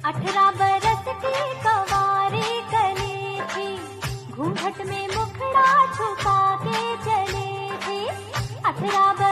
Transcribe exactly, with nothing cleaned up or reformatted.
अठारह बरस की कवारी कली थी, घूंघट में मुखड़ा छुपा के चली थी। अठारह